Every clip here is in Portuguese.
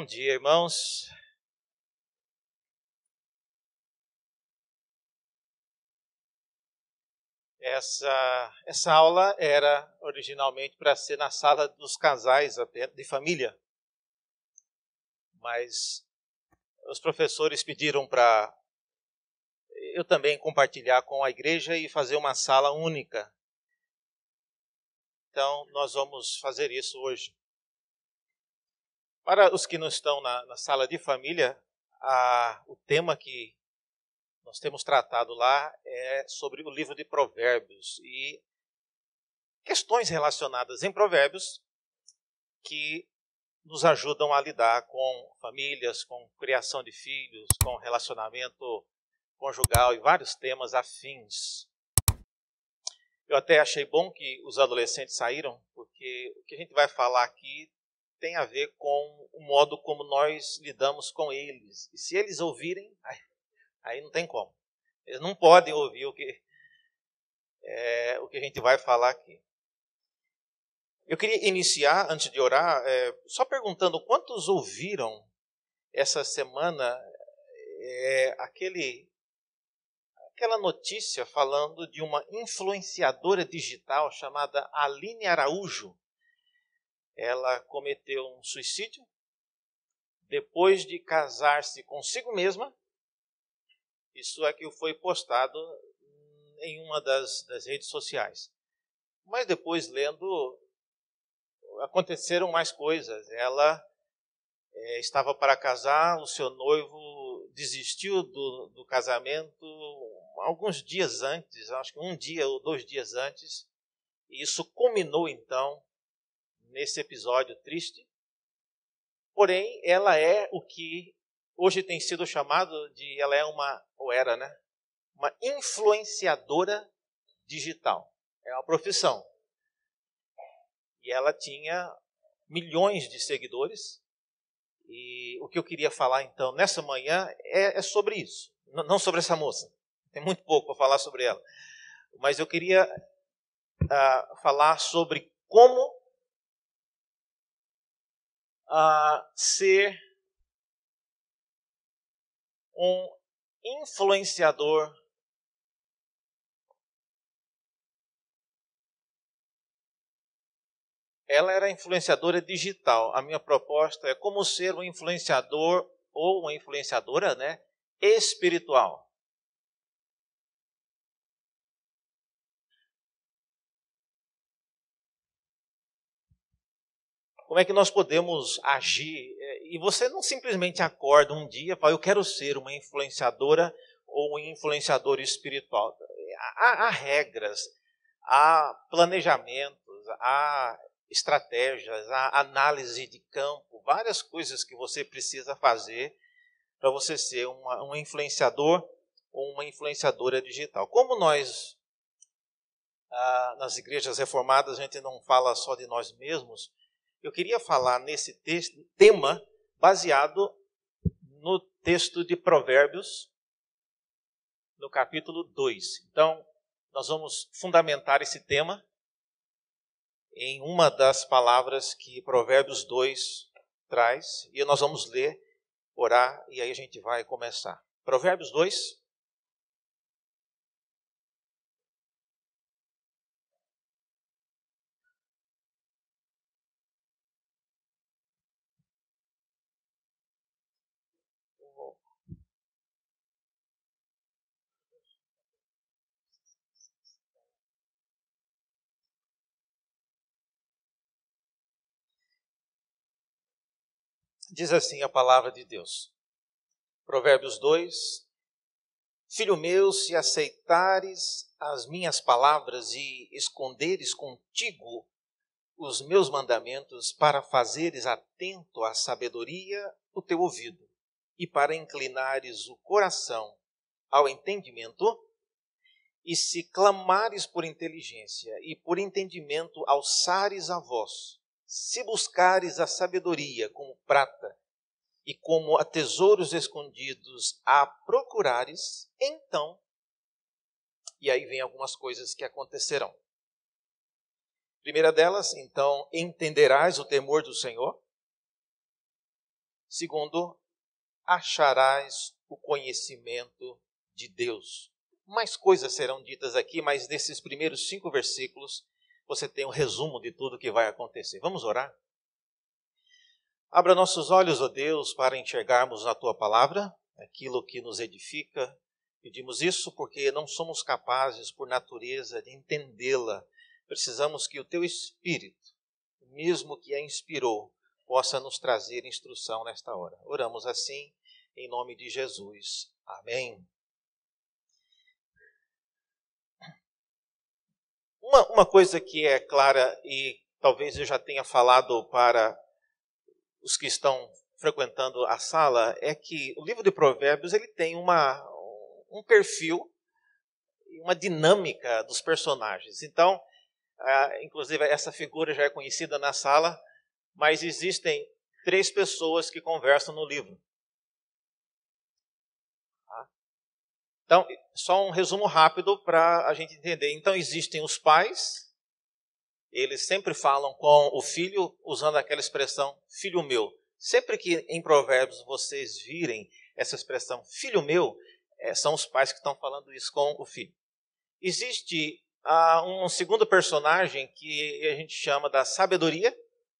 dia, irmãos. Essa aula era originalmente para ser na sala dos casais até de família, mas os professores pediram para eu também compartilhar com a igreja e fazer uma sala única. Então, nós vamos fazer isso hoje. Para os que não estão na sala de família, o tema que nós temos tratado lá é sobre o livro de Provérbios e questões relacionadas em Provérbios que nos ajudam a lidar com famílias, com criação de filhos, com relacionamento conjugal e vários temas afins. Eu até achei bom que os adolescentes saíram, porque o que a gente vai falar aqui tem a ver com o modo como nós lidamos com eles. E se eles ouvirem, aí não tem como. Eles não podem ouvir o que a gente vai falar aqui. Eu queria iniciar, antes de orar, só perguntando quantos ouviram essa semana aquela notícia falando de uma influenciadora digital chamada Aline Araújo. Ela cometeu um suicídio depois de casar-se consigo mesma. Isso é que foi postado em uma das redes sociais. Mas depois, lendo, aconteceram mais coisas. Ela estava para casar, o seu noivo desistiu do casamento alguns dias antes, acho que um dia ou 2 dias antes. E isso culminou, então, nesse episódio triste. Porém, ela é o que hoje tem sido chamado de, ela é uma influenciadora digital. É uma profissão. E ela tinha milhões de seguidores. E o que eu queria falar, então, nessa manhã é sobre isso. Não sobre essa moça. Tem muito pouco para falar sobre ela. Mas eu queria falar sobre como ser um influenciador Ela era influenciadora digital. A minha proposta é como ser um influenciador ou uma influenciadora, espiritual. Como é que nós podemos agir? E você não simplesmente acorda um dia e fala, eu quero ser uma influenciadora ou um influenciador espiritual. Há regras, há planejamentos, há estratégias, há análise de campo, várias coisas que você precisa fazer para você ser um influenciador ou uma influenciadora digital. Como nós, nas igrejas reformadas, a gente não fala só de nós mesmos, eu queria falar nesse tema baseado no texto de Provérbios, no capítulo 2. Então, nós vamos fundamentar esse tema em uma das palavras que Provérbios 2 traz, e nós vamos ler, orar, e aí a gente vai começar. Provérbios 2. Diz assim a palavra de Deus. Provérbios 2. Filho meu, se aceitares as minhas palavras e esconderes contigo os meus mandamentos para fazeres atento à sabedoria o teu ouvido e para inclinares o coração ao entendimento, e se clamares por inteligência e por entendimento alçares a voz, se buscares a sabedoria como prata e como a tesouros escondidos a procurares, então, e aí vem algumas coisas que acontecerão. Primeira delas, então, entenderás o temor do Senhor Segundo, acharás o conhecimento de Deus. Mais coisas serão ditas aqui, mas nesses primeiros 5 versículos você tem um resumo de tudo que vai acontecer. Vamos orar? Abra nossos olhos, ó Deus, para enxergarmos na Tua palavra aquilo que nos edifica. Pedimos isso porque não somos capazes, por natureza, de entendê-la. Precisamos que o Teu Espírito, mesmo que a inspirou, possa nos trazer instrução nesta hora. Oramos assim, em nome de Jesus. Amém. Uma coisa que é clara, e talvez eu já tenha falado para os que estão frequentando a sala, é que o livro de Provérbios ele tem um perfil, uma dinâmica dos personagens. Então, inclusive essa figura já é conhecida na sala, mas existem 3 pessoas que conversam no livro. Então, só um resumo rápido para a gente entender. Então, existem os pais, eles sempre falam com o filho, usando aquela expressão, filho meu. Sempre que em Provérbios vocês virem essa expressão, filho meu, são os pais que estão falando isso com o filho. Existe um segundo personagem que a gente chama da sabedoria.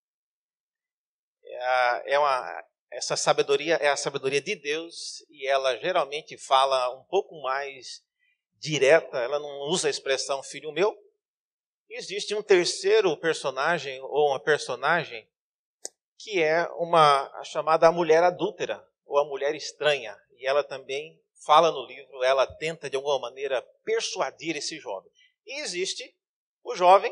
Essa sabedoria é a sabedoria de Deus e ela geralmente fala um pouco mais direta, ela não usa a expressão filho meu. Existe um terceiro personagem ou uma personagem que é a chamada mulher adúltera ou a mulher estranha. E ela também fala no livro, ela tenta de alguma maneira persuadir esse jovem. E existe o jovem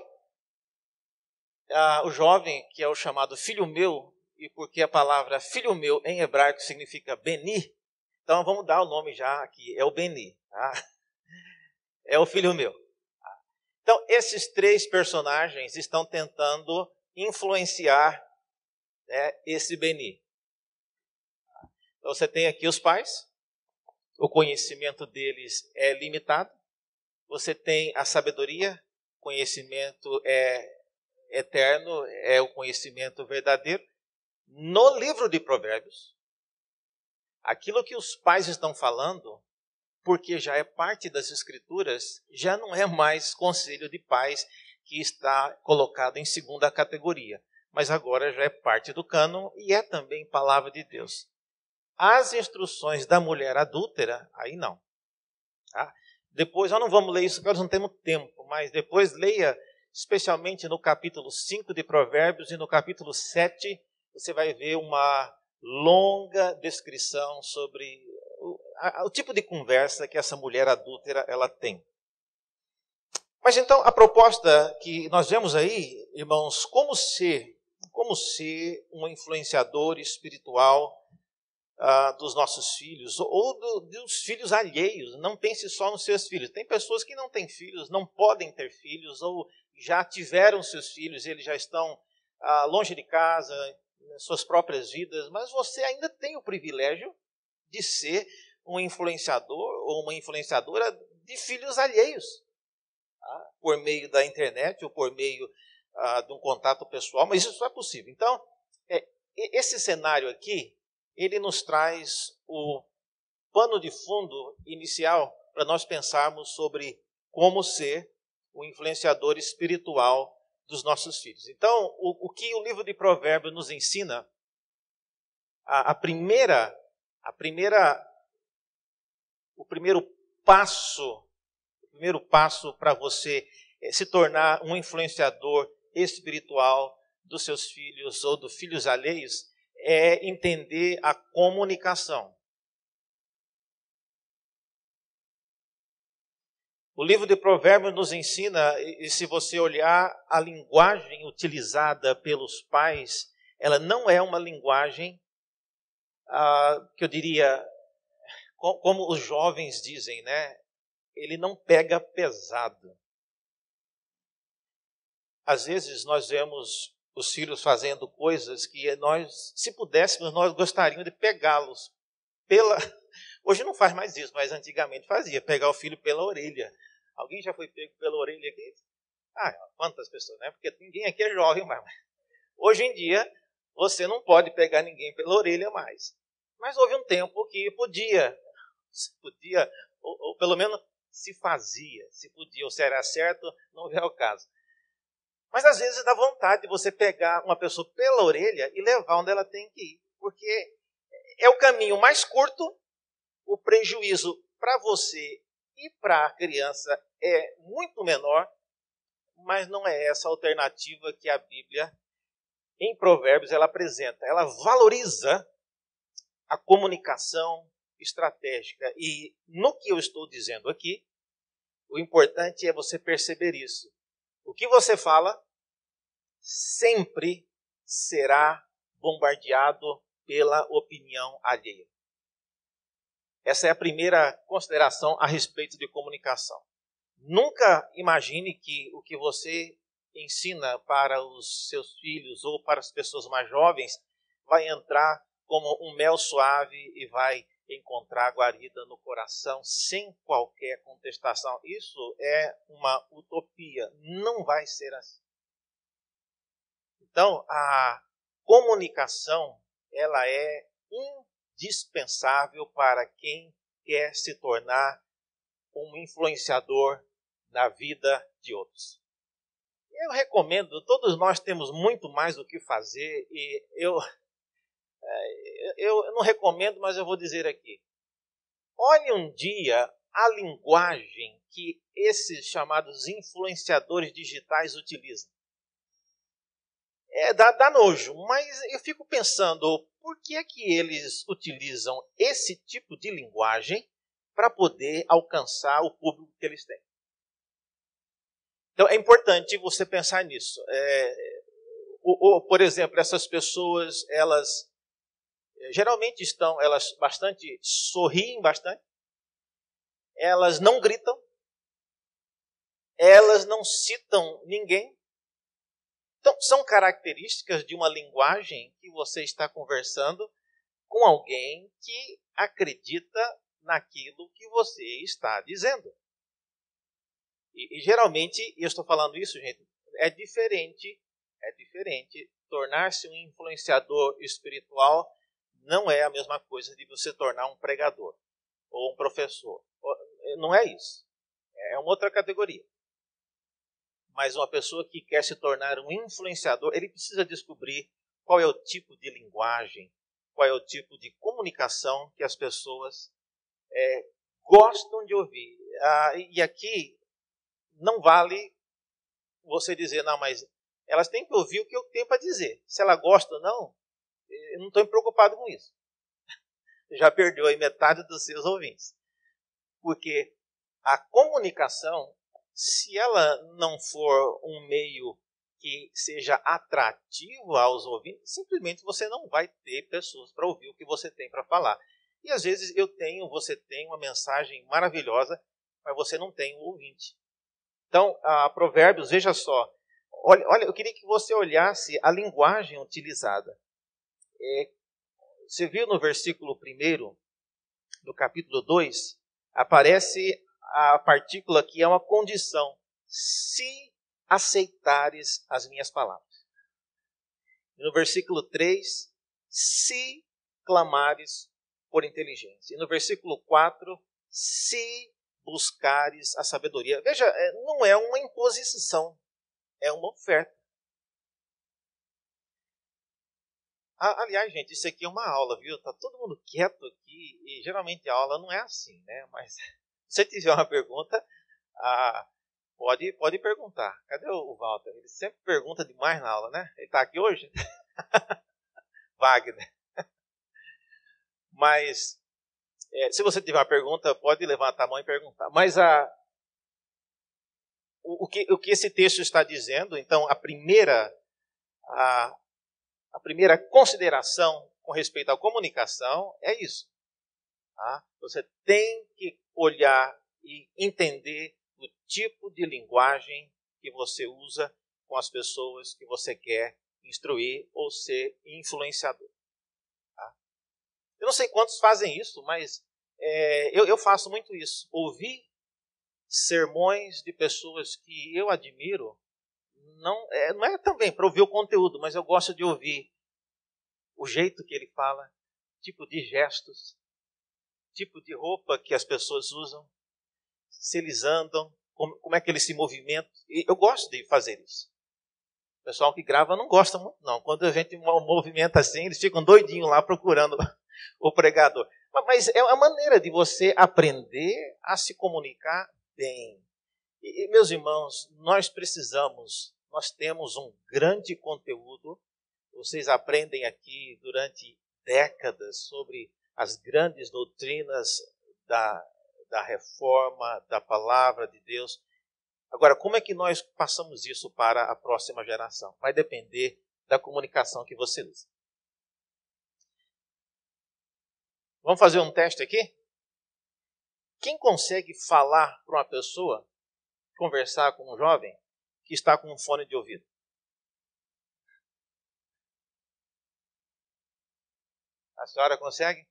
que é o chamado filho meu, e porque a palavra filho meu em hebraico significa Beni, então vamos dar o nome já aqui, é o Beni, tá? É o filho meu. Então esses 3 personagens estão tentando influenciar, esse Beni. Então você tem aqui os pais, o conhecimento deles é limitado, você tem a sabedoria, conhecimento é eterno, é o conhecimento verdadeiro. No livro de Provérbios, aquilo que os pais estão falando, porque já é parte das Escrituras, já não é mais conselho de pais que está colocado em segunda categoria, mas agora já é parte do cânon e é também palavra de Deus. As instruções da mulher adúltera, aí não. Tá? Depois, nós não vamos ler isso, porque nós não temos tempo, mas depois leia, especialmente no capítulo 5 de Provérbios e no capítulo 7, você vai ver uma longa descrição sobre o tipo de conversa que essa mulher adúltera ela tem. Mas então, a proposta que nós vemos aí, irmãos, como ser um influenciador espiritual dos nossos filhos, ou dos filhos alheios. Não pense só nos seus filhos. Tem pessoas que não têm filhos, não podem ter filhos, ou já tiveram seus filhos, eles já estão longe de casa, nas suas próprias vidas, mas você ainda tem o privilégio de ser um influenciador ou uma influenciadora de filhos alheios, tá? Por meio da internet ou por meio de um contato pessoal, mas isso é possível. Então, esse cenário aqui, ele nos traz o pano de fundo inicial para nós pensarmos sobre como ser o influenciador espiritual dos nossos filhos. Então, o que o livro de Provérbios nos ensina, o primeiro passo para você se tornar um influenciador espiritual dos seus filhos ou dos filhos alheios é entender a comunicação. O livro de Provérbios nos ensina, e se você olhar a linguagem utilizada pelos pais, ela não é uma linguagem que eu diria, como os jovens dizem, né? Ele não pega pesado. Às vezes nós vemos os filhos fazendo coisas que nós, se pudéssemos, nós gostaríamos de pegá-los Hoje não faz mais isso, mas antigamente fazia, pegar o filho pela orelha. Alguém já foi pego pela orelha aqui? Quantas pessoas, né? Porque ninguém aqui é jovem, mas hoje em dia, você não pode pegar ninguém pela orelha mais. Mas houve um tempo que podia, ou pelo menos se fazia, se podia, ou se era certo, não é o caso. Mas às vezes dá vontade de você pegar uma pessoa pela orelha e levar onde ela tem que ir. Porque é o caminho mais curto, o prejuízo para você e para a criança é muito menor, mas não é essa a alternativa que a Bíblia, em Provérbios, ela apresenta. Ela valoriza a comunicação estratégica. E no que eu estou dizendo aqui, o importante é você perceber isso. O que você fala sempre será bombardeado pela opinião alheia. Essa é a primeira consideração a respeito de comunicação. Nunca imagine que o que você ensina para os seus filhos ou para as pessoas mais jovens vai entrar como um mel suave e vai encontrar guarida no coração sem qualquer contestação. Isso é uma utopia. Não vai ser assim. Então, a comunicação, ela é indispensável para quem quer se tornar um influenciador na vida de outros. Eu recomendo, todos nós temos muito mais o que fazer e eu não recomendo, mas eu vou dizer aqui. Olhe um dia a linguagem que esses chamados influenciadores digitais utilizam. Dá nojo, mas eu fico pensando, por que é que eles utilizam esse tipo de linguagem para poder alcançar o público que eles têm? Então, é importante você pensar nisso. Por exemplo, essas pessoas, elas geralmente elas bastante, sorriem bastante, elas não gritam, elas não citam ninguém. Então, são características de uma linguagem que você está conversando com alguém que acredita naquilo que você está dizendo. E geralmente, eu estou falando isso, gente, é diferente. Tornar-se um influenciador espiritual não é a mesma coisa de você tornar um pregador ou um professor. Não é isso. É uma outra categoria. Mas uma pessoa que quer se tornar um influenciador, ele precisa descobrir qual é o tipo de linguagem, qual é o tipo de comunicação que as pessoas gostam de ouvir. E aqui não vale você dizer, não, mas elas têm que ouvir o que eu tenho para dizer. Se ela gosta ou não, eu não estou preocupado com isso. Já perdeu aí metade dos seus ouvintes. Porque a comunicação, se ela não for um meio que seja atrativo aos ouvintes, simplesmente você não vai ter pessoas para ouvir o que você tem para falar. E às vezes você tem uma mensagem maravilhosa, mas você não tem um ouvinte. Então, a Provérbios, veja só. Olha, eu queria que você olhasse a linguagem utilizada. Você viu no versículo 1 do capítulo 2, aparece a partícula que é uma condição. Se aceitares as minhas palavras. E no versículo 3, se clamares por inteligência. E no versículo 4, se buscares a sabedoria. Veja, não é uma imposição, é uma oferta. Aliás, gente, isso aqui é uma aula, viu? Tá todo mundo quieto aqui e geralmente a aula não é assim, né? Mas se você tiver uma pergunta, pode perguntar. Cadê o Walter? Ele sempre pergunta demais na aula, né? Ele está aqui hoje? Wagner. Mas se você tiver uma pergunta, pode levantar a mão e perguntar. Mas o que esse texto está dizendo, então, a primeira consideração com respeito à comunicação é isso. Tá? Você tem que olhar e entender o tipo de linguagem que você usa com as pessoas que você quer instruir ou ser influenciador. Tá? Eu não sei quantos fazem isso, mas eu faço muito isso. Ouvir sermões de pessoas que eu admiro não é também para ouvir o conteúdo, mas eu gosto de ouvir o jeito que ele fala, tipo de gestos, tipo de roupa que as pessoas usam, se eles andam, como é que eles se movimentam. E eu gosto de fazer isso. O pessoal que grava não gosta muito, não. Quando a gente movimenta assim, eles ficam doidinhos lá procurando o pregador. Mas é uma maneira de você aprender a se comunicar bem. E, meus irmãos, nós temos um grande conteúdo. Vocês aprendem aqui durante décadas sobre as grandes doutrinas da reforma, da palavra de Deus. Agora, como é que nós passamos isso para a próxima geração? Vai depender da comunicação que você usa. Vamos fazer um teste aqui? Quem consegue falar para uma pessoa, conversar com um jovem que está com um fone de ouvido? A senhora consegue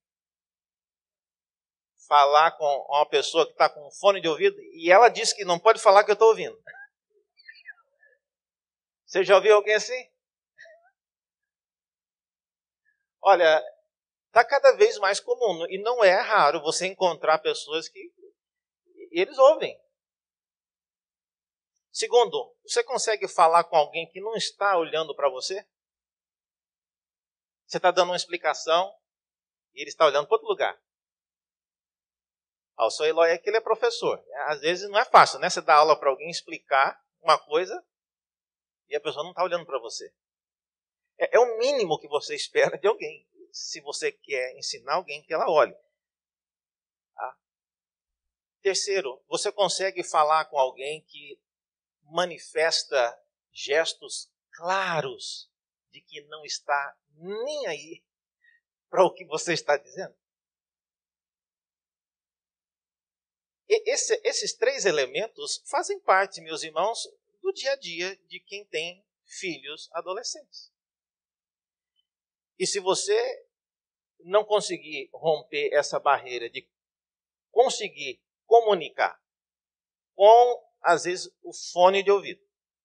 falar com uma pessoa que está com um fone de ouvido e ela diz que não pode falar que eu estou ouvindo? Você já ouviu alguém assim? Olha, está cada vez mais comum e não é raro você encontrar pessoas que eles ouvem. Segundo, você consegue falar com alguém que não está olhando para você? Você está dando uma explicação e ele está olhando para outro lugar. O seu Eloy é que ele é professor. Às vezes não é fácil, né? Você dá aula para alguém explicar uma coisa e a pessoa não está olhando para você. É o mínimo que você espera de alguém. Se você quer ensinar alguém, que ela olhe. Tá? Terceiro, você consegue falar com alguém que manifesta gestos claros de que não está nem aí para o que você está dizendo? Esses três elementos fazem parte, meus irmãos, do dia a dia de quem tem filhos adolescentes. E se você não conseguir romper essa barreira de conseguir comunicar com, às vezes, o fone de ouvido,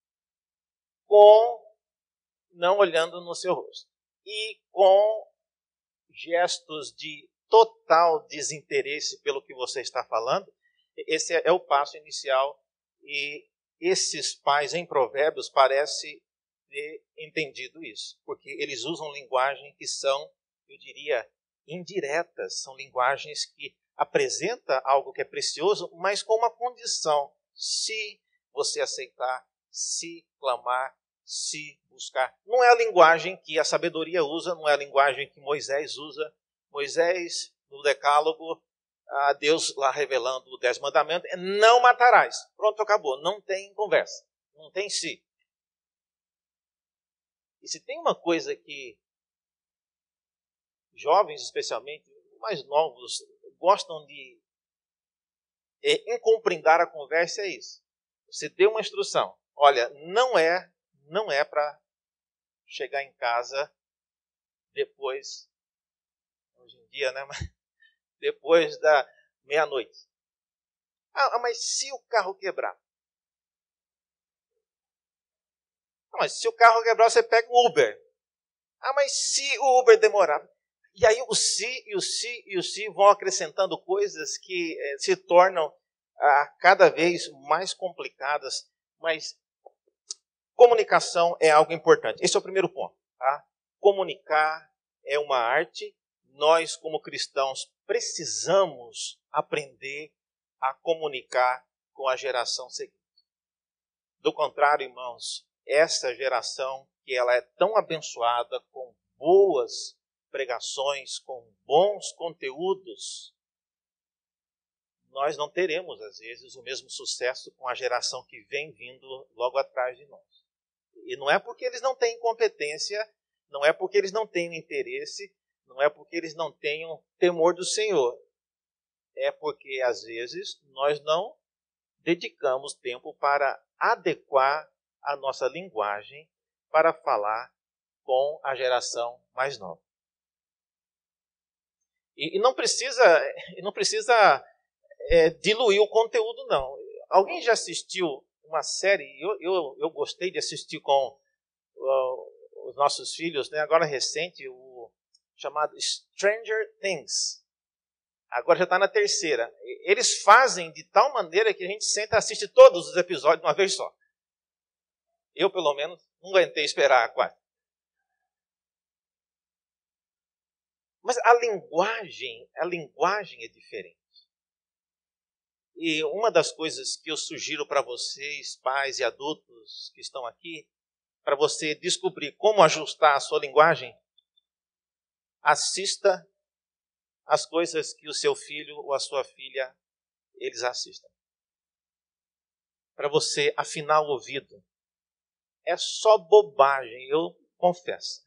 com não olhando no seu rosto e com gestos de total desinteresse pelo que você está falando, esse é o passo inicial e esses pais em Provérbios parecem ter entendido isso, porque eles usam linguagem que são, eu diria, indiretas, são linguagens que apresentam algo que é precioso, mas com uma condição: se você aceitar, se clamar, se buscar. Não é a linguagem que a sabedoria usa, não é a linguagem que Moisés usa. Moisés, no Decálogo, a Deus lá revelando o 10 mandamentos, é não matarás. Pronto, acabou. Não tem conversa. Não tem si. E se tem uma coisa que jovens, especialmente, mais novos, gostam de incompreender a conversa, é isso. Você deu uma instrução. Olha, não é para chegar em casa depois, hoje em dia, né? Depois da meia-noite. Mas se o carro quebrar? Mas se o carro quebrar, você pega um Uber. Mas se o Uber demorar? E aí o se, e o se, e o se vão acrescentando coisas que se tornam cada vez mais complicadas. Mas comunicação é algo importante. Esse é o primeiro ponto. Tá? Comunicar é uma arte. Nós, como cristãos, precisamos aprender a comunicar com a geração seguinte. Do contrário, irmãos, essa geração que ela é tão abençoada com boas pregações, com bons conteúdos, nós não teremos, às vezes, o mesmo sucesso com a geração que vem vindo logo atrás de nós. E não é porque eles não têm competência, não é porque eles não tenham interesse, não é porque eles não tenham temor do Senhor. É porque, às vezes, nós não dedicamos tempo para adequar a nossa linguagem para falar com a geração mais nova. E não precisa diluir o conteúdo, não. Alguém já assistiu uma série? Eu gostei de assistir com os nossos filhos, né? Agora recente, chamado Stranger Things. Agora já está na terceira. Eles fazem de tal maneira que a gente senta e assiste todos os episódios de uma vez só. Eu, pelo menos, não aguentei esperar a quarta. Mas a linguagem é diferente. E uma das coisas que eu sugiro para vocês, pais e adultos que estão aqui, para você descobrir como ajustar a sua linguagem, assista as coisas que o seu filho ou a sua filha, eles assistem. Para você afinar o ouvido. É só bobagem, eu confesso.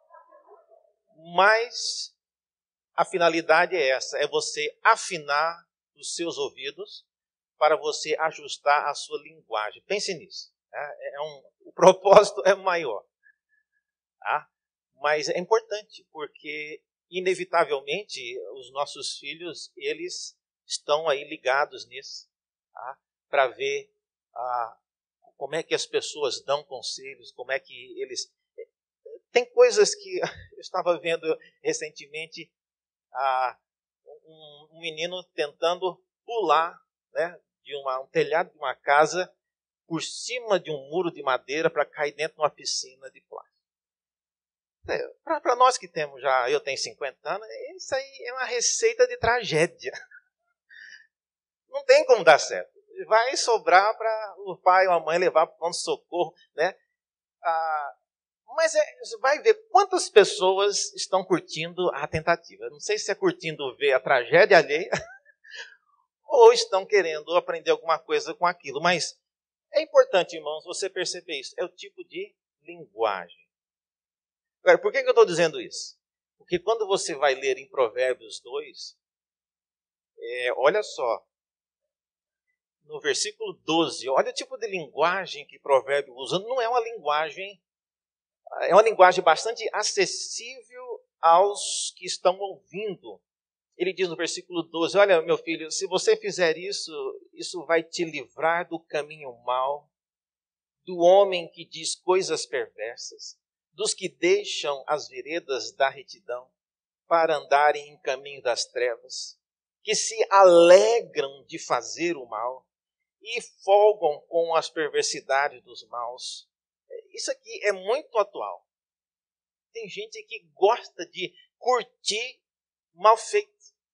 Mas a finalidade é essa, é você afinar os seus ouvidos para você ajustar a sua linguagem. Pense nisso. O propósito é maior. Tá? Mas é importante, porque inevitavelmente os nossos filhos, eles estão aí ligados nisso, tá? Para ver como é que as pessoas dão conselhos, como é que eles... Tem coisas que eu estava vendo recentemente, um menino tentando pular, né, de um telhado de uma casa por cima de um muro de madeira para cair dentro de uma piscina de plástico. Para nós que temos já, eu tenho 50 anos, isso aí é uma receita de tragédia. Não tem como dar certo. Vai sobrar para o pai ou a mãe levar para o pronto-socorro, né? Mas você vai ver quantas pessoas estão curtindo a tentativa. Não sei se é curtindo ver a tragédia alheia ou estão querendo aprender alguma coisa com aquilo. Mas é importante, irmãos, você perceber isso. É o tipo de linguagem. Agora, por que eu estou dizendo isso? Porque quando você vai ler em Provérbios 2, olha só, no versículo 12, olha o tipo de linguagem que Provérbio usa. Não é uma linguagem... É uma linguagem bastante acessível aos que estão ouvindo. Ele diz no versículo 12, olha, meu filho, se você fizer isso, isso vai te livrar do caminho mau, do homem que diz coisas perversas, dos que deixam as veredas da retidão para andarem em caminho das trevas, que se alegram de fazer o mal e folgam com as perversidades dos maus. Isso aqui é muito atual. Tem gente que gosta de curtir mal feito.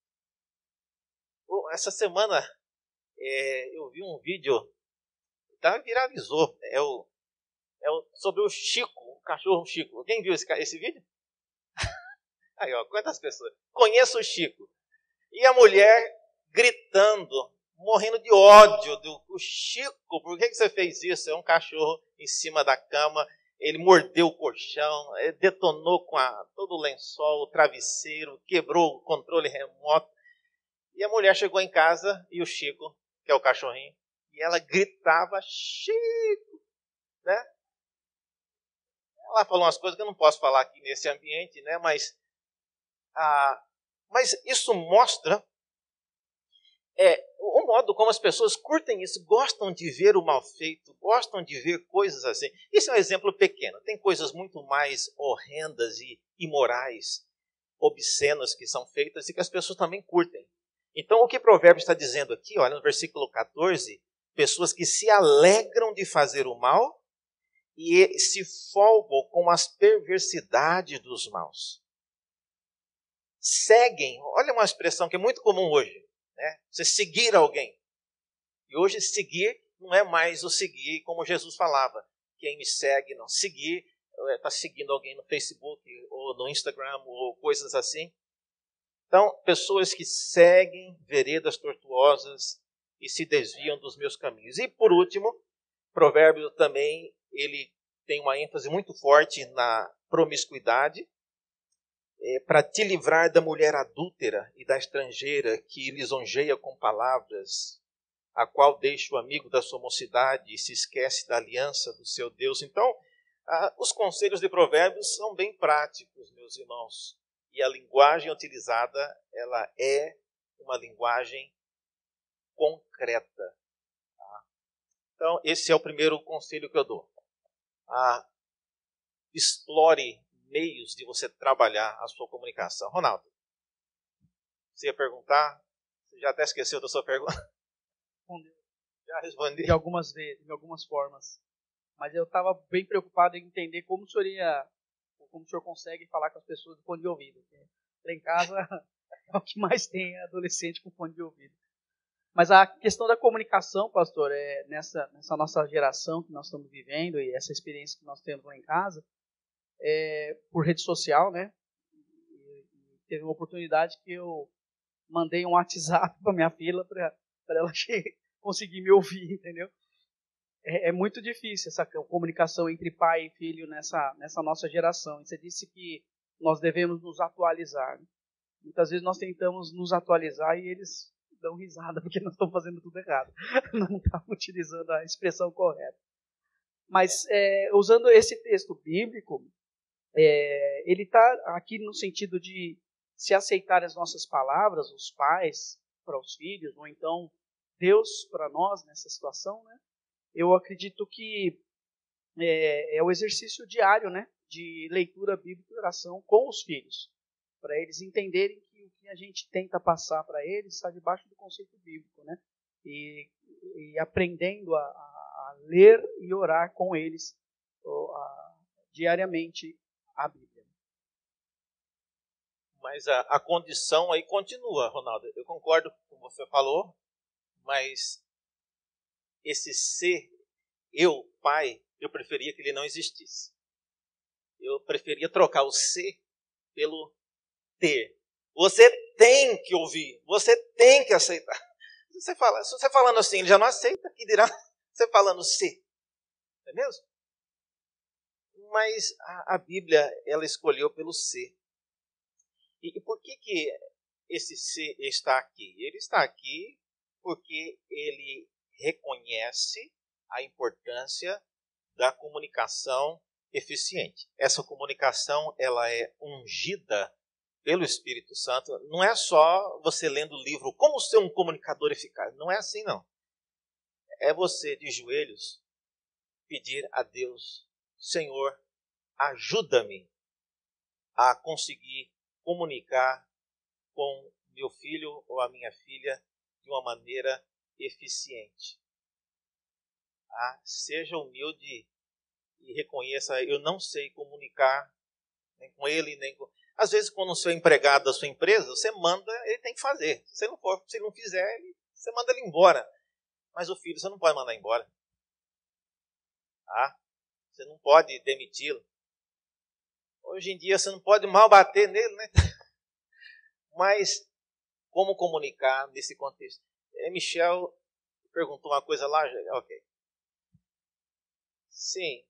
Essa semana eu vi um vídeo, viralizou, sobre o Chico, o cachorro Chico. Alguém viu esse vídeo? Aí, ó, quantas pessoas? Conheço o Chico. E a mulher gritando, morrendo de ódio do Chico. Por que você fez isso? É um cachorro em cima da cama. Ele mordeu o colchão, detonou com todo o lençol, o travesseiro, quebrou o controle remoto. E a mulher chegou em casa e o Chico, que é o cachorrinho, e ela gritava, Chico, né? Ela falou umas coisas que eu não posso falar aqui nesse ambiente, né? Mas isso mostra o modo como as pessoas curtem isso, gostam de ver o mal feito, gostam de ver coisas assim. Isso é um exemplo pequeno. Tem coisas muito mais horrendas e imorais, obscenas que são feitas e que as pessoas também curtem. Então, o que Provérbios está dizendo aqui, olha, no versículo 14, pessoas que se alegram de fazer o mal e se folgam com as perversidades dos maus. Seguem, olha uma expressão que é muito comum hoje, né? Você seguir alguém. E hoje seguir não é mais o seguir como Jesus falava. Quem me segue, não. Seguir, está seguindo alguém no Facebook ou no Instagram ou coisas assim. Então, pessoas que seguem veredas tortuosas e se desviam dos meus caminhos. E por último, Provérbio também, ele tem uma ênfase muito forte na promiscuidade, para te livrar da mulher adúltera e da estrangeira que lisonjeia com palavras, a qual deixa o amigo da sua mocidade e se esquece da aliança do seu Deus. Então, os conselhos de Provérbios são bem práticos, meus irmãos. E a linguagem utilizada, ela é uma linguagem concreta. Tá? Então, esse é o primeiro conselho que eu dou. Explore meios de você trabalhar a sua comunicação. Ronaldo, você ia perguntar? Você já até esqueceu da sua pergunta? Já respondi. De algumas vezes, de algumas formas. Mas eu estava bem preocupado em entender como o senhor consegue falar com as pessoas do fone de ouvido. Lá em casa é o que mais tem, é adolescente com fone de ouvido. Mas a questão da comunicação, pastor, nessa nossa geração que nós estamos vivendo e essa experiência que nós temos lá em casa, por rede social, né? Teve uma oportunidade que eu mandei um WhatsApp para minha filha para ela conseguir me ouvir, entendeu? É muito difícil essa comunicação entre pai e filho nessa nossa geração. E você disse que nós devemos nos atualizar. Muitas vezes nós tentamos nos atualizar e eles dão risada porque nós estamos fazendo tudo errado. Não estamos utilizando a expressão correta. Mas usando esse texto bíblico, ele está aqui no sentido de se aceitar as nossas palavras, os pais para os filhos, ou então Deus para nós nessa situação, né? Eu acredito que é o exercício diário, né, de leitura bíblica e oração com os filhos, para eles entenderem que o que a gente tenta passar para eles está debaixo do conceito bíblico, né, e aprendendo a ler e orar com eles diariamente a Bíblia. Mas a condição aí continua, Ronaldo. Eu concordo com o que você falou, mas esse ser, eu, pai, eu preferia que ele não existisse. Eu preferia trocar o ser pelo ter. Você tem que ouvir, você tem que aceitar. Se você falando assim, ele já não aceita, que dirá você falando ser. Não é mesmo? Mas a Bíblia, ela escolheu pelo ser. E por que esse ser está aqui? Ele está aqui porque ele reconhece a importância da comunicação eficiente. Essa comunicação, ela é ungida pelo Espírito Santo. Não é só você lendo o livro Como Ser um Comunicador Eficaz. Não é assim, não. É você, de joelhos, pedir a Deus: Senhor, ajuda-me a conseguir comunicar com meu filho ou a minha filha de uma maneira eficiente. Seja humilde e reconheça: eu não sei comunicar nem com ele, nem com... Às vezes, quando o seu empregado da sua empresa, você manda, ele tem que fazer. Se ele não fizer, você manda ele embora. Mas o filho você não pode mandar embora. Você não pode demiti-lo. Hoje em dia você não pode mal bater nele, né? Mas como comunicar nesse contexto? Michel perguntou uma coisa lá, ok. Sim.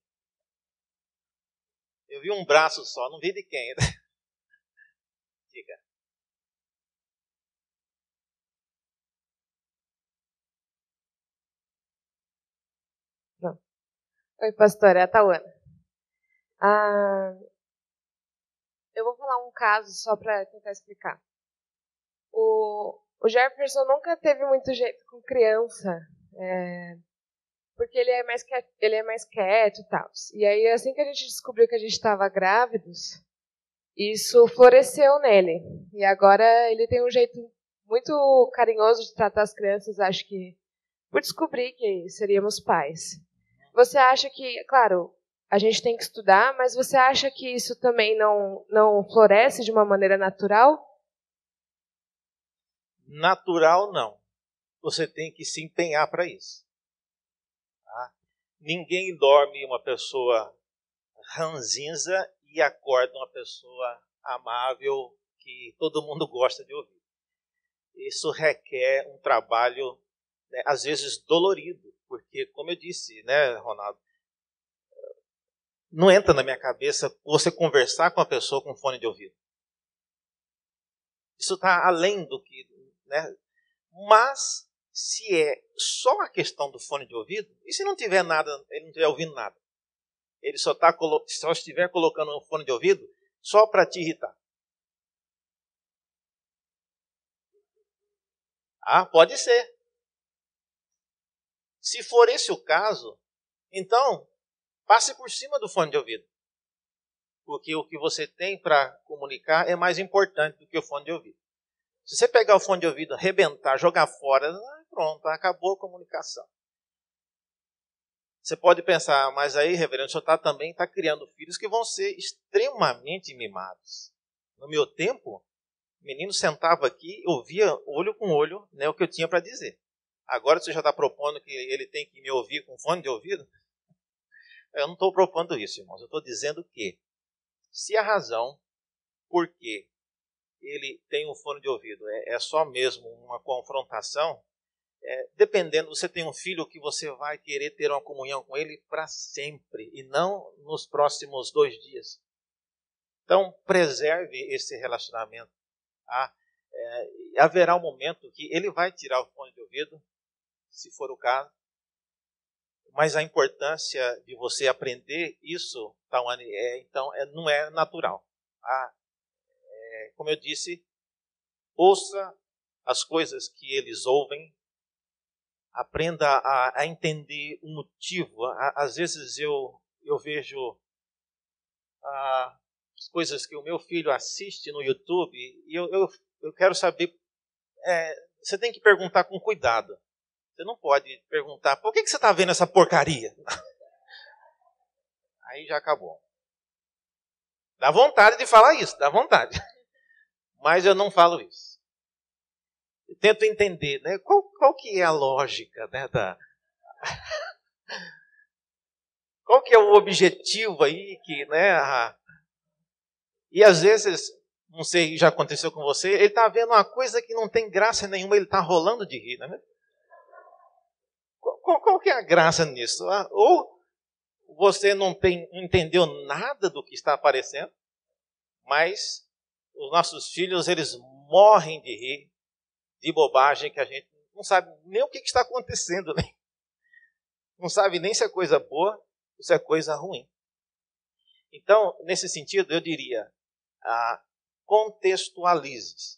Eu vi um braço só, não vi de quem. Diga. Oi, pastor, é a Tauana. Eu vou falar um caso só para tentar explicar. O Jefferson nunca teve muito jeito com criança, porque ele é mais quieto e tal. E aí, assim que a gente descobriu que a gente estava grávidos, isso floresceu nele. E agora ele tem um jeito muito carinhoso de tratar as crianças, acho que por descobrir que seríamos pais. Você acha que, claro, a gente tem que estudar, mas você acha que isso também não floresce de uma maneira natural? Natural, não. Você tem que se empenhar para isso. Ninguém dorme uma pessoa ranzinza e acorda uma pessoa amável que todo mundo gosta de ouvir. Isso requer um trabalho, né, às vezes dolorido, porque, como eu disse, né, Ronaldo, não entra na minha cabeça você conversar com a pessoa com fone de ouvido. Isso está além do que... né? Mas, se é só a questão do fone de ouvido, e se não tiver nada, ele não estiver ouvindo nada? Ele só estiver colocando um fone de ouvido só para te irritar. Pode ser. Se for esse o caso, então, passe por cima do fone de ouvido. Porque o que você tem para comunicar é mais importante do que o fone de ouvido. Se você pegar o fone de ouvido, arrebentar, jogar fora, pronto, acabou a comunicação. Você pode pensar, mas aí, reverendo, o senhor também está criando filhos que vão ser extremamente mimados. No meu tempo, o menino sentava aqui, ouvia olho com olho, né, o que eu tinha para dizer. Agora você já está propondo que ele tem que me ouvir com fone de ouvido? Eu não estou propondo isso, irmãos. Eu estou dizendo que, se a razão por que ele tem um fone de ouvido é só mesmo uma confrontação, dependendo, você tem um filho que você vai querer ter uma comunhão com ele para sempre, e não nos próximos 2 dias. Então, preserve esse relacionamento. Haverá um momento que ele vai tirar o fone de ouvido, se for o caso, mas a importância de você aprender isso, então, não é natural. Como eu disse, ouça as coisas que eles ouvem, aprenda a entender o motivo. Às vezes eu vejo as coisas que o meu filho assiste no YouTube e eu quero saber. Você tem que perguntar com cuidado. Você não pode perguntar, por que você está vendo essa porcaria? Aí já acabou. Dá vontade de falar isso, dá vontade. Mas eu não falo isso. Eu tento entender, né, qual que é a lógica, né, qual que é o objetivo aí que, né, e às vezes, não sei, já aconteceu com você, ele está vendo uma coisa que não tem graça nenhuma, ele está rolando de rir, né? Qual que é a graça nisso? Ou você não entendeu nada do que está aparecendo, mas os nossos filhos, eles morrem de rir de bobagem que a gente não sabe nem o que está acontecendo, né? Não sabe nem se é coisa boa ou se é coisa ruim. Então, nesse sentido, eu diria, contextualize.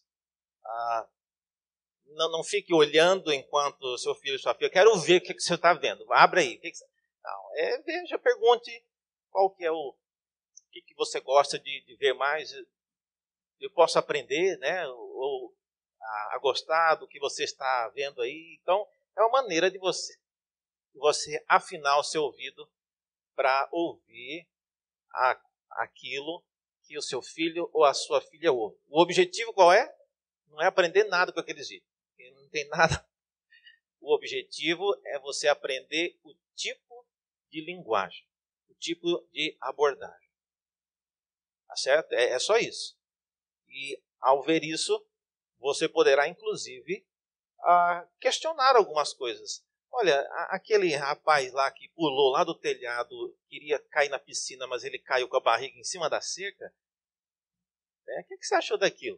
Não fique olhando enquanto seu filho e sua filha, quero ver o que você está vendo. Abre aí. Não, veja, pergunte qual que é o que você gosta de ver mais. Eu posso aprender, né? Ou a gostar do que você está vendo aí. Então, é uma maneira de você afinar o seu ouvido para ouvir aquilo que o seu filho ou a sua filha ouve. O objetivo qual é? Não é aprender nada com aqueles vídeos. Não tem nada. O objetivo é você aprender o tipo de linguagem, o tipo de abordagem. Tá certo? É só isso. E ao ver isso, você poderá, inclusive, questionar algumas coisas. Olha, aquele rapaz lá que pulou lá do telhado, queria cair na piscina, mas ele caiu com a barriga em cima da cerca. O que você achou daquilo?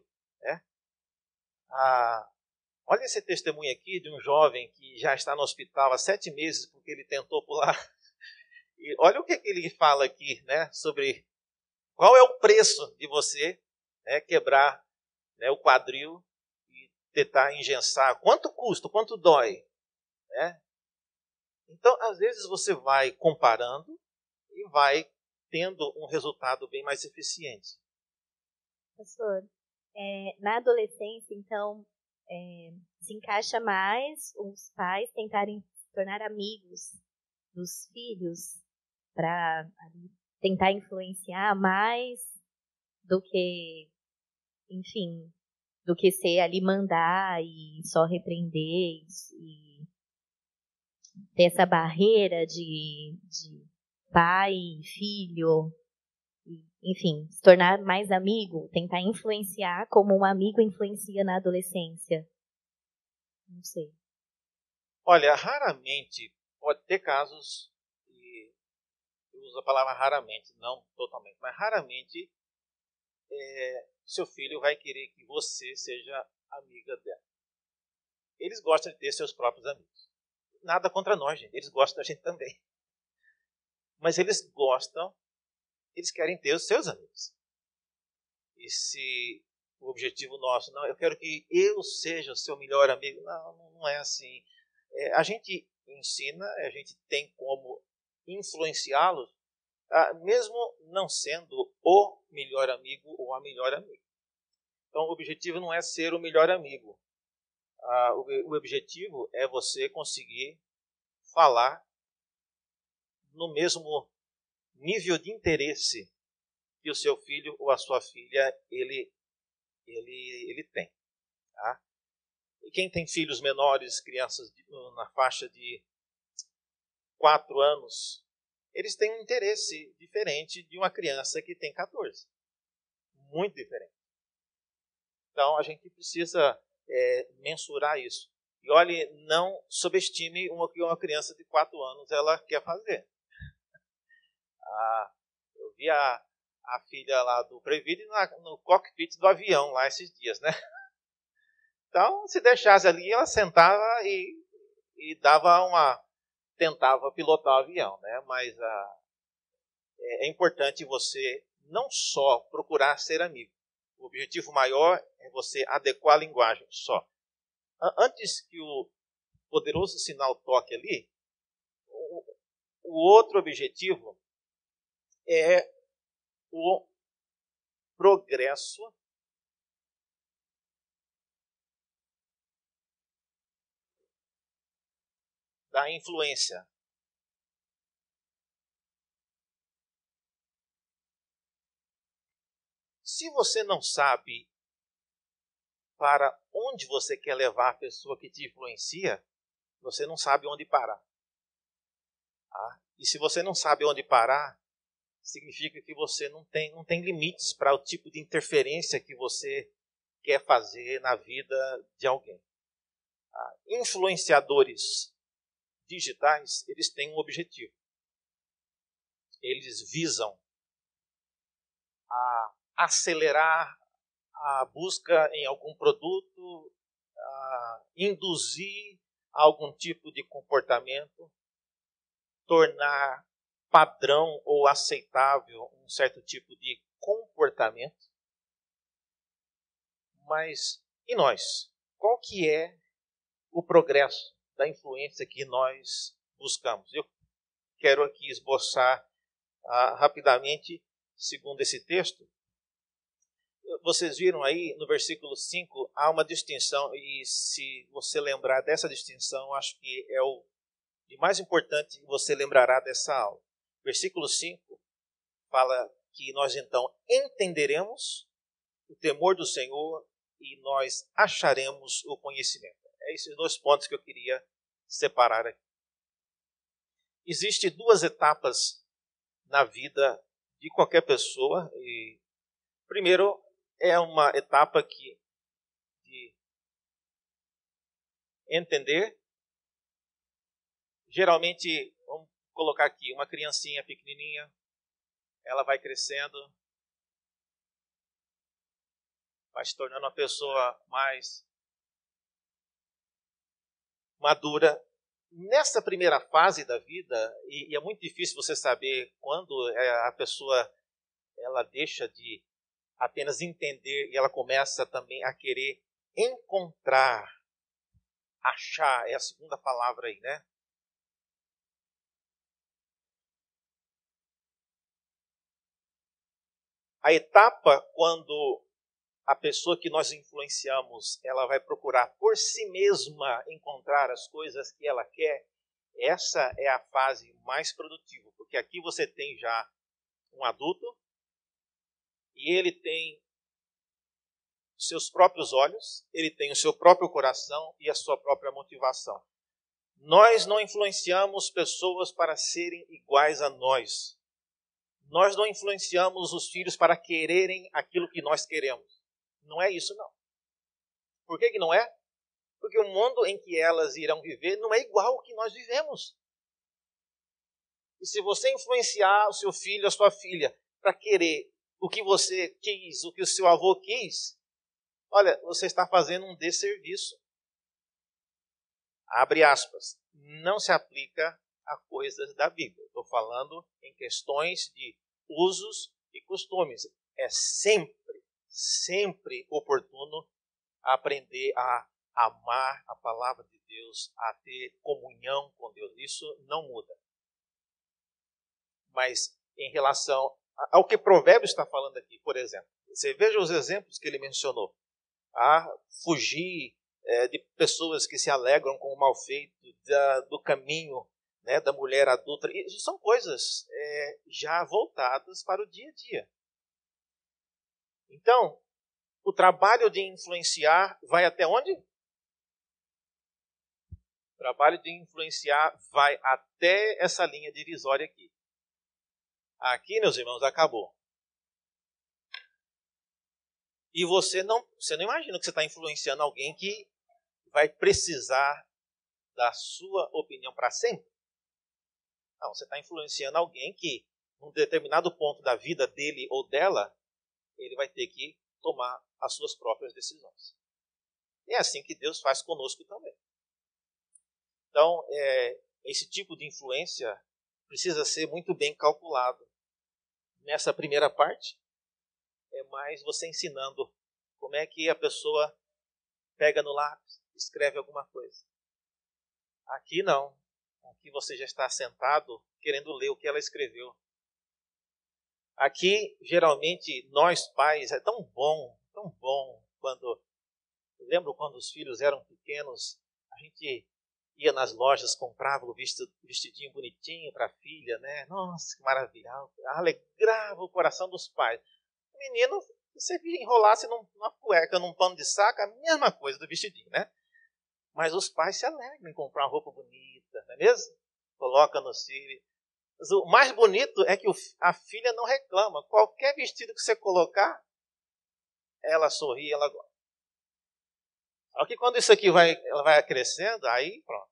Olha esse testemunho aqui de um jovem que já está no hospital há 7 meses porque ele tentou pular. E olha o que ele fala aqui, né, sobre qual é o preço de você, né, quebrar, né, o quadril e tentar engessar. Quanto custa? Quanto dói? Né? Então, às vezes você vai comparando e vai tendo um resultado bem mais eficiente. Pastor, na adolescência, então, se encaixa mais os pais tentarem se tornar amigos dos filhos para tentar influenciar mais do que, enfim, do que ser ali mandar e só repreender e ter essa barreira de pai e filho, enfim, se tornar mais amigo, tentar influenciar como um amigo influencia na adolescência. Não sei. Olha, raramente, pode ter casos, e eu uso a palavra raramente, não totalmente, mas raramente seu filho vai querer que você seja amiga dela. Eles gostam de ter seus próprios amigos. Nada contra nós, gente. Eles gostam da gente também. Mas eles querem ter os seus amigos. E se o objetivo nosso, não, eu quero que eu seja o seu melhor amigo. Não é assim. A gente ensina, a gente tem como influenciá-los mesmo não sendo o melhor amigo ou a melhor amiga. Então, o objetivo não é ser o melhor amigo. O objetivo é você conseguir falar no mesmo nível de interesse que o seu filho ou a sua filha ele tem. Tá? E quem tem filhos menores, crianças na faixa de 4 anos, eles têm um interesse diferente de uma criança que tem 14. Muito diferente. Então, a gente precisa mensurar isso. E olhe, não subestime o que uma criança de 4 anos ela quer fazer. Eu vi a filha lá do Previde no cockpit do avião lá esses dias, né? Então, se deixasse ali, ela sentava e tentava pilotar o avião, né? Mas é importante você não só procurar ser amigo. O objetivo maior é você adequar a linguagem só. Antes que o poderoso sinal toque ali, o outro objetivo é o progresso da influência. Se você não sabe para onde você quer levar a pessoa que te influencia, você não sabe onde parar. Tá? E se você não sabe onde parar, significa que você não tem limites para o tipo de interferência que você quer fazer na vida de alguém. Tá? Influenciadores digitais, eles têm um objetivo. Eles visam acelerar a busca em algum produto, induzir algum tipo de comportamento, tornar padrão ou aceitável um certo tipo de comportamento. Mas e nós? Qual que é o progresso da influência que nós buscamos? Eu quero aqui esboçar rapidamente, segundo esse texto. Vocês viram aí no versículo 5, há uma distinção, e se você lembrar dessa distinção, acho que é o de mais importante que você lembrará dessa aula. Versículo 5 fala que nós então entenderemos o temor do Senhor e nós acharemos o conhecimento. É esses 2 pontos que eu queria separar aqui. Existem 2 etapas na vida de qualquer pessoa. E primeiro, é uma etapa de entender. Geralmente, vamos colocar aqui, uma criancinha pequenininha, ela vai crescendo, vai se tornando uma pessoa mais madura. Nessa primeira fase da vida, e é muito difícil você saber quando a pessoa ela deixa de apenas entender e ela começa também a querer encontrar, achar, é a segunda palavra aí, né? A etapa quando a pessoa que nós influenciamos, ela vai procurar por si mesma encontrar as coisas que ela quer, essa é a fase mais produtiva, porque aqui você tem já um adulto e ele tem os seus próprios olhos, ele tem o seu próprio coração e a sua própria motivação. Nós não influenciamos pessoas para serem iguais a nós. Nós não influenciamos os filhos para quererem aquilo que nós queremos. Não é isso, não. Por que não é? Porque o mundo em que elas irão viver não é igual ao que nós vivemos. E se você influenciar o seu filho, a sua filha, para querer o que você quis, o que o seu avô quis, olha, você está fazendo um desserviço. Abre aspas. Não se aplica a coisas da Bíblia. Estou falando em questões de usos e costumes. É sempre oportuno aprender a amar a palavra de Deus, a ter comunhão com Deus. Isso não muda. Mas em relação ao que Provérbios está falando aqui, por exemplo. Você veja os exemplos que ele mencionou. Fugir de pessoas que se alegram com o mal feito, do caminho, né, da mulher adulta. Isso são coisas já voltadas para o dia a dia. Então, o trabalho de influenciar vai até onde? O trabalho de influenciar vai até essa linha divisória aqui. Aqui, meus irmãos, acabou. E você não imagina que você está influenciando alguém que vai precisar da sua opinião para sempre. Não, você está influenciando alguém que, num determinado ponto da vida dele ou dela, ele vai ter que tomar as suas próprias decisões. E é assim que Deus faz conosco também. Então, esse tipo de influência precisa ser muito bem calculado. Nessa primeira parte, é mais você ensinando como é que a pessoa pega no lápis, escreve alguma coisa. Aqui não. Aqui você já está sentado querendo ler o que ela escreveu. Aqui, geralmente, nós pais, é tão bom quando... Eu lembro quando os filhos eram pequenos, a gente ia nas lojas, comprava o vestidinho bonitinho para a filha, né? Nossa, que maravilha! Alegrava o coração dos pais. O menino, se você enrolasse numa cueca, num pano de saco, a mesma coisa do vestidinho, né? Mas os pais se alegram em comprar uma roupa bonita, não é mesmo? Coloca no filho. Mas o mais bonito é que a filha não reclama. Qualquer vestido que você colocar, ela sorri, ela gosta. Só que quando isso aqui ela vai crescendo, aí pronto.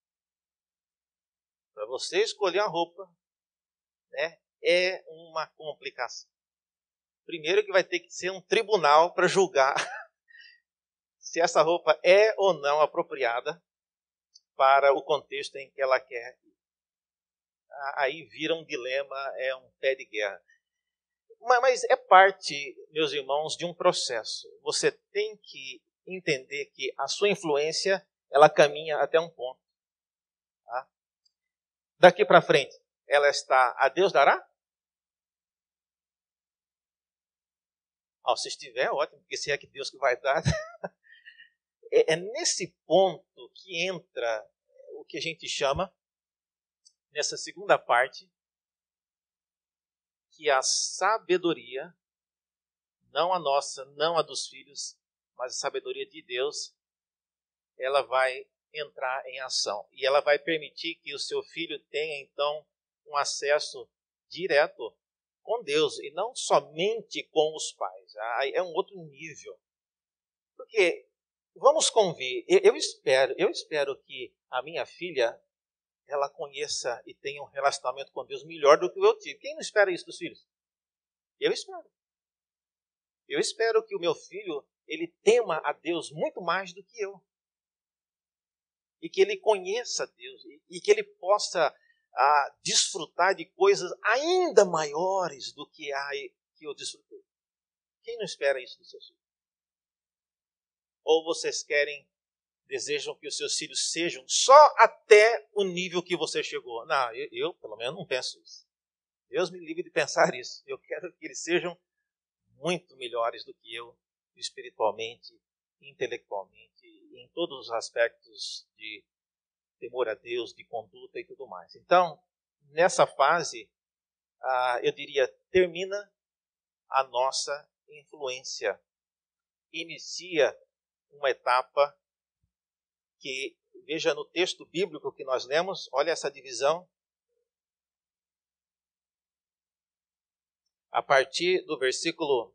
Para você escolher a roupa, né, é uma complicação. Primeiro que vai ter que ser um tribunal para julgar se essa roupa é ou não apropriada para o contexto em que ela quer. Aí vira um dilema, é um pé de guerra. Mas é parte, meus irmãos, de um processo. Você tem que entender que a sua influência, ela caminha até um ponto. Tá? Daqui para frente, ela está a Deus dará? Se estiver, ótimo, porque se é que Deus que vai dar. É nesse ponto que entra o que a gente chama, nessa segunda parte, que a sabedoria, não a nossa, não a dos filhos, mas a sabedoria de Deus, ela vai entrar em ação. E ela vai permitir que o seu filho tenha, então, um acesso direto com Deus, e não somente com os pais. É um outro nível. Porque, vamos convir, eu espero que a minha filha, ela conheça e tenha um relacionamento com Deus melhor do que eu tive. Quem não espera isso dos filhos? Eu espero. Eu espero que o meu filho, ele tema a Deus muito mais do que eu. E que ele conheça Deus. E que ele possa desfrutar de coisas ainda maiores do que que eu desfrutei. Quem não espera isso dos seus filhos? Ou vocês desejam que os seus filhos sejam só até o nível que você chegou? Não, eu pelo menos não penso isso. Deus me livre de pensar isso. Eu quero que eles sejam muito melhores do que eu, espiritualmente, intelectualmente, em todos os aspectos de temor a Deus, de conduta e tudo mais. Então, nessa fase, eu diria, termina a nossa influência. Inicia uma etapa que, veja no texto bíblico que nós lemos, olha essa divisão. A partir do versículo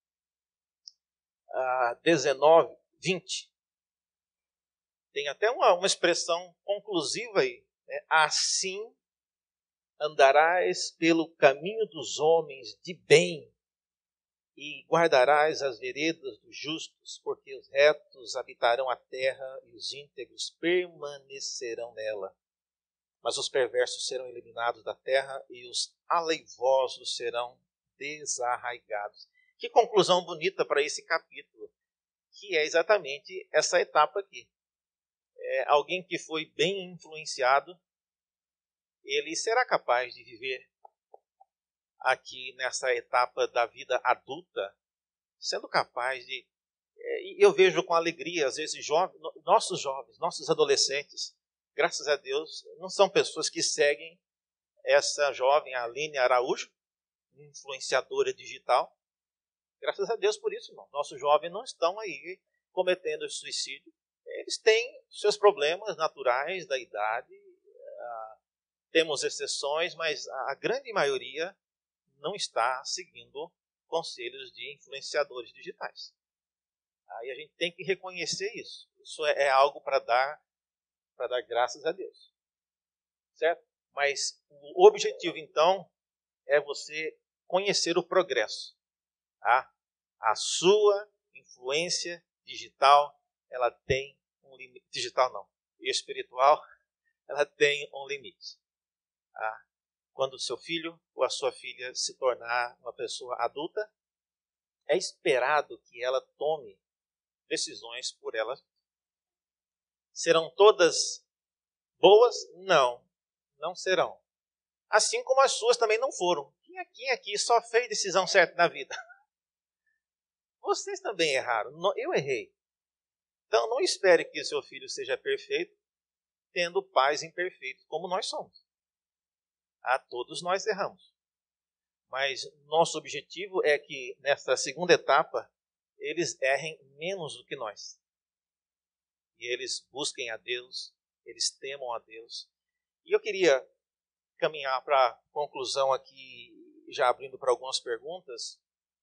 19, 20. Tem até uma expressão conclusiva aí. Né? Assim andarás pelo caminho dos homens de bem e guardarás as veredas dos justos, porque os retos habitarão a terra e os íntegros permanecerão nela. Mas os perversos serão eliminados da terra e os aleivosos serão desarraigados. Que conclusão bonita para esse capítulo, que é exatamente essa etapa aqui. Alguém que foi bem influenciado, ele será capaz de viver aqui nessa etapa da vida adulta, sendo capaz de... E eu vejo com alegria, às vezes, nossos jovens, nossos adolescentes, graças a Deus, não são pessoas que seguem essa jovem, a Aline Araújo, influenciadora digital. Graças a Deus por isso, irmão. Nossos jovens não estão aí cometendo suicídio. Eles têm seus problemas naturais da idade. Temos exceções, mas a grande maioria não está seguindo conselhos de influenciadores digitais. Aí a gente tem que reconhecer isso. Isso é algo para dar graças a Deus. Certo? Mas o objetivo, então, é você conhecer o progresso. Tá? A sua influência digital, ela tem um limite. Digital não, espiritual, ela tem um limite. Tá? Quando o seu filho ou a sua filha se tornar uma pessoa adulta, é esperado que ela tome decisões por ela. Serão todas boas? Não, não serão. Assim como as suas também não foram. Quem aqui só fez decisão certa na vida? Vocês também erraram. Eu errei. Então não espere que o seu filho seja perfeito, tendo pais imperfeitos como nós somos. Todos nós erramos. Mas nosso objetivo é que nessa segunda etapa eles errem menos do que nós. E eles busquem a Deus, eles temam a Deus. E eu queria caminhar para a conclusão aqui, já abrindo para algumas perguntas.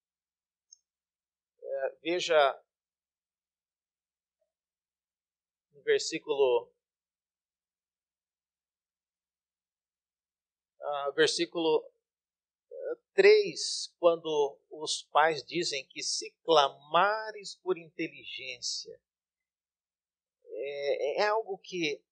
Veja no versículo 3, quando os pais dizem que se clamares por inteligência, é algo que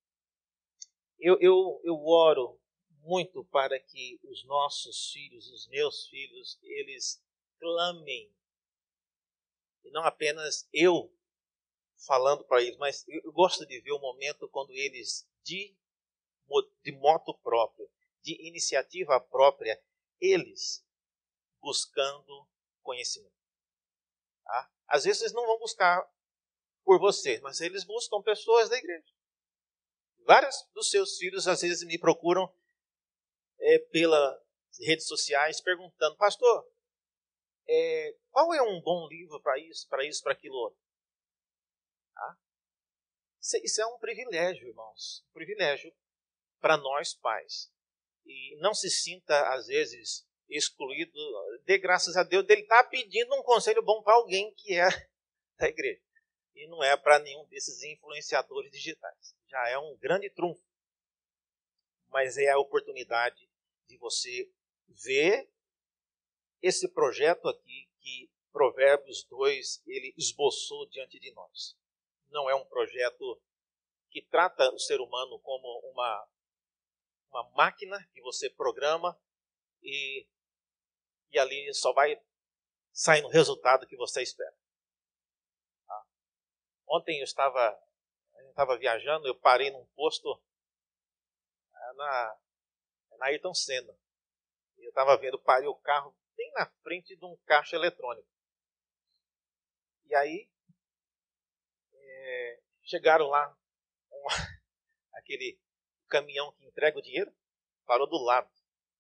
eu oro muito para que os nossos filhos, os meus filhos, eles clamem. E não apenas eu falando para eles, mas eu gosto de ver o momento quando eles, de moto próprio, de iniciativa própria, eles buscando conhecimento. Tá? Às vezes eles não vão buscar por vocês, mas eles buscam pessoas da igreja. Vários dos seus filhos às vezes me procuram pelas redes sociais perguntando: pastor, qual é um bom livro para isso, para aquilo outro? Tá? Isso é um privilégio, irmãos. Um privilégio para nós pais. E não se sinta, às vezes, excluído. Dê graças a Deus dele estar pedindo um conselho bom para alguém que é da igreja. E não é para nenhum desses influenciadores digitais. Já é um grande trunfo. Mas é a oportunidade de você ver esse projeto aqui que Provérbios 2 ele esboçou diante de nós. Não é um projeto que trata o ser humano como uma máquina que você programa e ali só vai sair no resultado que você espera. Tá? Ontem eu estava viajando, eu parei num posto na Ayrton Senna. Eu estava vendo, parei o carro bem na frente de um caixa eletrônico. E aí chegaram lá aquele caminhão que entrega o dinheiro, parou do lado.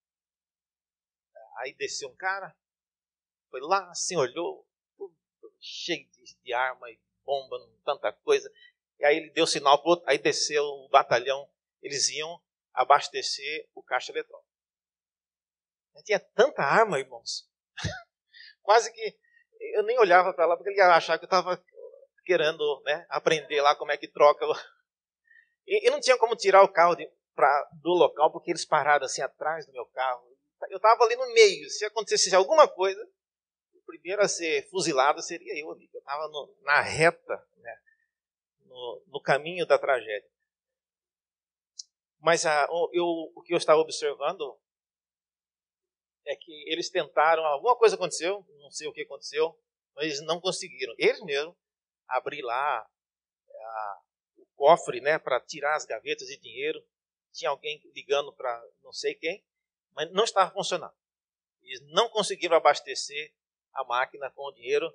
Aí desceu um cara, foi lá, assim, olhou, tudo cheio de arma e bomba, tanta coisa. E aí ele deu sinal para o outro, aí desceu o batalhão, eles iam abastecer o caixa eletrônico. Tinha tanta arma, irmãos. Quase que eu nem olhava para lá, porque ele ia achar que eu estava querendo, né, aprender lá como é que troca. E não tinha como tirar o carro do local, porque eles pararam assim atrás do meu carro. Eu estava ali no meio. Se acontecesse alguma coisa, o primeiro a ser fuzilado seria eu ali. Eu estava na reta, né, no caminho da tragédia. Mas o que eu estava observando é que eles tentaram, alguma coisa aconteceu, não sei o que aconteceu, mas eles não conseguiram. Eles mesmos abrir lá o cofre, né, para tirar as gavetas de dinheiro. Tinha alguém ligando para não sei quem, mas não estava funcionando. e não conseguiram abastecer a máquina com o dinheiro,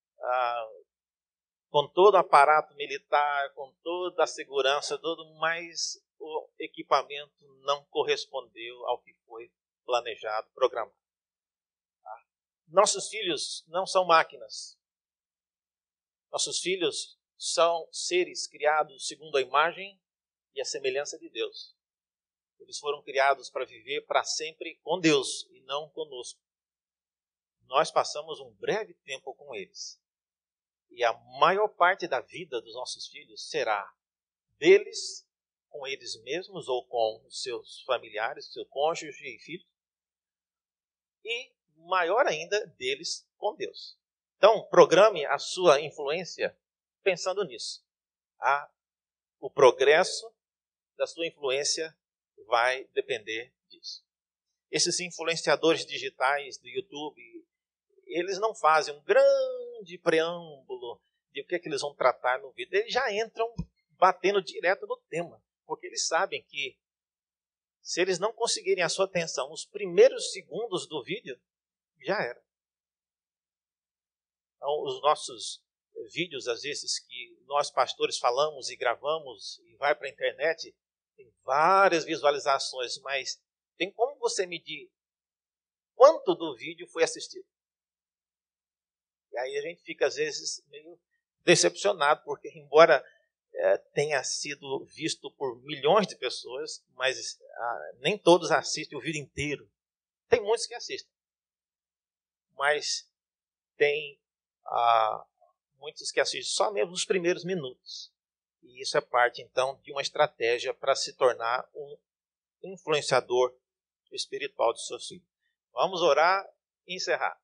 com todo o aparato militar, com toda a segurança, mas o equipamento não correspondeu ao que foi planejado, programado. Nossos filhos não são máquinas. Nossos filhos são seres criados segundo a imagem e a semelhança de Deus. Eles foram criados para viver para sempre com Deus e não conosco. Nós passamos um breve tempo com eles. E a maior parte da vida dos nossos filhos será deles, com eles mesmos ou com os seus familiares, seu cônjuge e filhos. E maior ainda deles com Deus. Então, programe a sua influência pensando nisso. O progresso da sua influência vai depender disso. Esses influenciadores digitais do YouTube, eles não fazem um grande preâmbulo de o que é que eles vão tratar no vídeo. Eles já entram batendo direto no tema, porque eles sabem que se eles não conseguirem a sua atenção nos primeiros segundos do vídeo, já era. Então, os nossos vídeos, às vezes, que nós pastores falamos e gravamos e vai para a internet, tem várias visualizações, mas tem como você medir quanto do vídeo foi assistido? E aí a gente fica, às vezes, meio decepcionado, porque embora tenha sido visto por milhões de pessoas, mas nem todos assistem o vídeo inteiro. Tem muitos que assistem. Mas tem muitos que assistem só mesmo nos primeiros minutos. E isso é parte, então, de uma estratégia para se tornar um influenciador espiritual de seus filhos. Vamos orar e encerrar.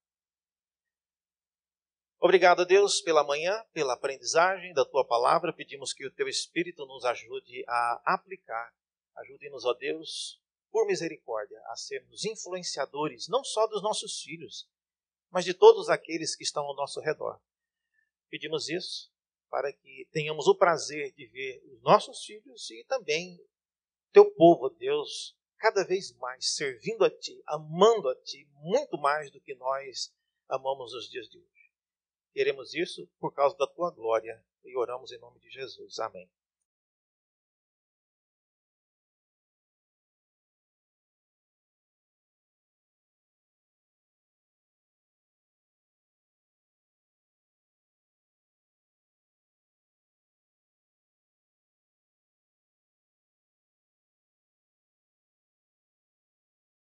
Obrigado, Deus, pela manhã, pela aprendizagem da Tua palavra. Pedimos que o Teu Espírito nos ajude a aplicar. Ajude-nos, ó Deus, por misericórdia, a sermos influenciadores, não só dos nossos filhos, mas de todos aqueles que estão ao nosso redor. Pedimos isso para que tenhamos o prazer de ver os nossos filhos e também Teu povo, Deus, cada vez mais servindo a Ti, amando a Ti, muito mais do que nós amamos os dias de hoje. Queremos isso por causa da Tua glória e oramos em nome de Jesus. Amém.